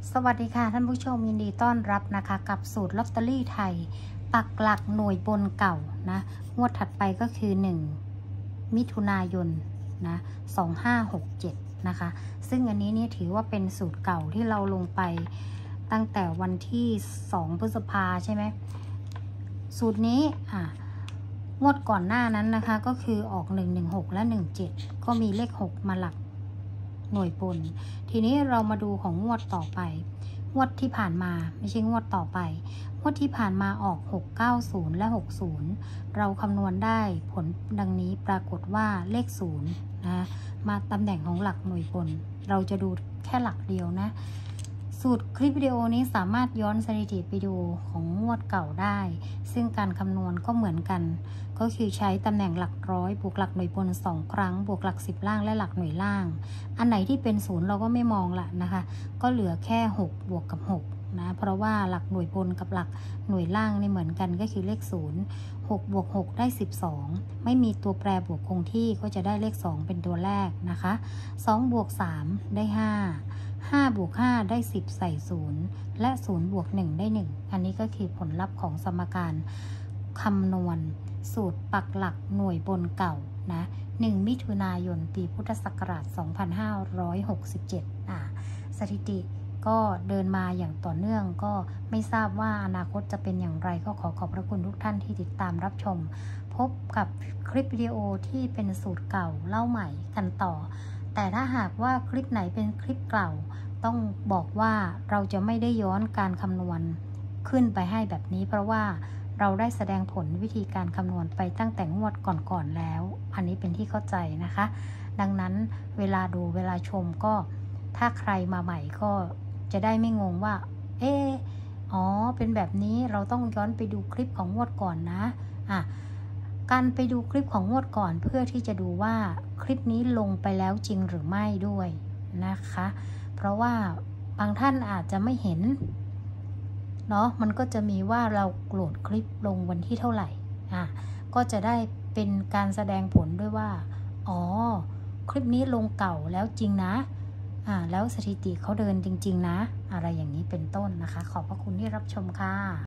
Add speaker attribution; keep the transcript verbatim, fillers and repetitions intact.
Speaker 1: สวัสดีค่ะท่านผู้ชมยินดีต้อนรับนะคะกับสูตรลอตเตอรี่ไทยปักหลักหน่วยบนเก่านะงวดถัดไปก็คือหนึ่งมิถุนายนนะสองห้าหกเจ็ดนะคะซึ่งอันนี้เนี่ยถือว่าเป็นสูตรเก่าที่เราลงไปตั้งแต่วันที่สองพฤษภาใช่ไหมสูตรนี้อ่ะงวดก่อนหน้านั้นนะคะก็คือออกหนึ่ง หนึ่ง หกและหนึ่ง เจ็ดก็มีเลขหกมาหลักหน่วยบนทีนี้เรามาดูของงวดต่อไปงวดที่ผ่านมาไม่ใช่งวดต่อไปงวดที่ผ่านมาออกหก เก้า ศูนย์และหกสิบเราคำนวณได้ผลดังนี้ปรากฏว่าเลขศูนย์นะมาตำแหน่งของหลักหน่วยบนเราจะดูแค่หลักเดียวนะสูตรคลิปวิดีโอนี้สามารถย้อนสถิติไปดูของงวดเก่าได้ซึ่งการคำนวณก็เหมือนกันก็คือใช้ตำแหน่งหลักร้อยบวกหลักหน่วยบนสองครั้งบวกหลักสิบล่างและหลักหน่วยล่างอันไหนที่เป็นศูนย์เราก็ไม่มองละนะคะก็เหลือแค่หกบวกกับหกนะเพราะว่าหลักหน่วยบนกับหลักหน่วยล่างนี่เหมือนกันก็คือเลขศูนย์ หกบวกหกได้สิบสองไม่มีตัวแปรบวกคงที่ก็จะได้เลขสองเป็นตัวแรกนะคะสองบวกสามได้ห้า ห้าบวกห้าได้สิบใส่ศูนย์และศูนย์บวกหนึ่งได้หนึ่งอันนี้ก็คือผลลัพธ์ของสมการคำนวณสูตรปักหลักหน่วยบนเก่านะหนึ่งมิถุนายนปีพุทธศักราชสองพันห้าร้อยหกสิบเจ็ดอ่าสถิติก็เดินมาอย่างต่อเนื่องก็ไม่ทราบว่าอนาคตจะเป็นอย่างไรก็ขอขอบพระคุณทุกท่านที่ติดตามรับชมพบกับคลิปวิดีโอที่เป็นสูตรเก่าเล่าใหม่กันต่อแต่ถ้าหากว่าคลิปไหนเป็นคลิปเก่าต้องบอกว่าเราจะไม่ได้ย้อนการคำนวณขึ้นไปให้แบบนี้เพราะว่าเราได้แสดงผลวิธีการคำนวณไปตั้งแต่งวดก่อนๆแล้วอันนี้เป็นที่เข้าใจนะคะดังนั้นเวลาดูเวลาชมก็ถ้าใครมาใหม่ก็จะได้ไม่งงว่าเอออ๋อเป็นแบบนี้เราต้องย้อนไปดูคลิปของงวดก่อนนะอ่ะการไปดูคลิปของงวดก่อนเพื่อที่จะดูว่าคลิปนี้ลงไปแล้วจริงหรือไม่ด้วยนะคะเพราะว่าบางท่านอาจจะไม่เห็นเนาะมันก็จะมีว่าเราโหลดคลิปลงวันที่เท่าไหร่อ่ะก็จะได้เป็นการแสดงผลด้วยว่าอ๋อคลิปนี้ลงเก่าแล้วจริงนะอ่าแล้วสถิติเขาเดินจริงๆนะอะไรอย่างนี้เป็นต้นนะคะขอบพระคุณที่รับชมค่ะ